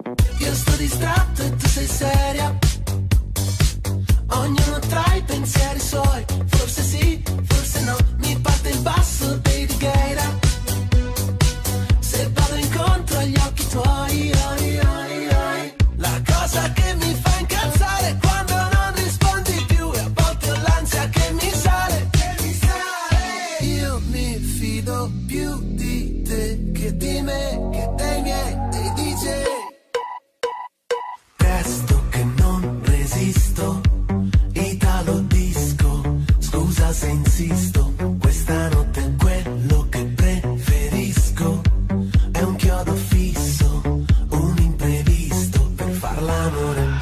Io sto distratto e tu sei seria. Ognuno tra i pensieri suoi. Forse sì, forse no. Mi parte il basso dei Righeira. Se vado incontro agli occhi tuoi, la cosa che mi fa incazzare è quando non rispondi più. E a volte ho l'ansia che mi sale. Io mi fido più di te che di me, che dei miei, dei DJ. Presto che non resisto, Italo disco, scusa se insisto, questa notte è quello che preferisco, è un chiodo fisso, un imprevisto per far l'amore.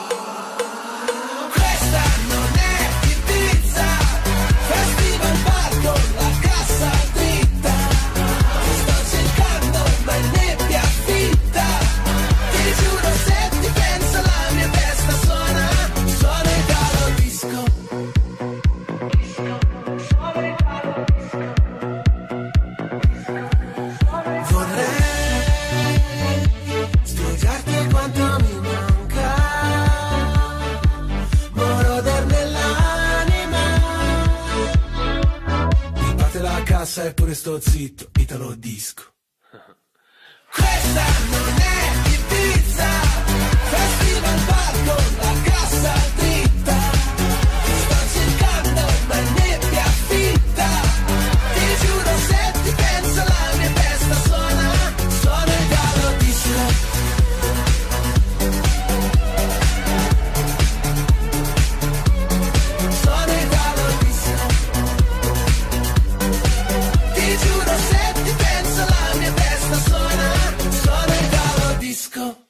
Questa non è Ibiza, festival parco, la cassa dritta, ti sto cercando ma è nebbia fitta, ti giuro se ti penso la mia testa suona Italo disco. Vorrei spiegarti quanto mi manca, moroder nell'anima. Mi batte la cassa e pure sto zitto, Italo disco. Questa non è Ibiza, festival parco, la cassa dritta, ti sto cercando ma è nebbia fitta, ti giuro se ti penso la mia testa suona Italo disco. Suona Italo disco. Ti giuro se ti penso la mia testa suona Italo disco.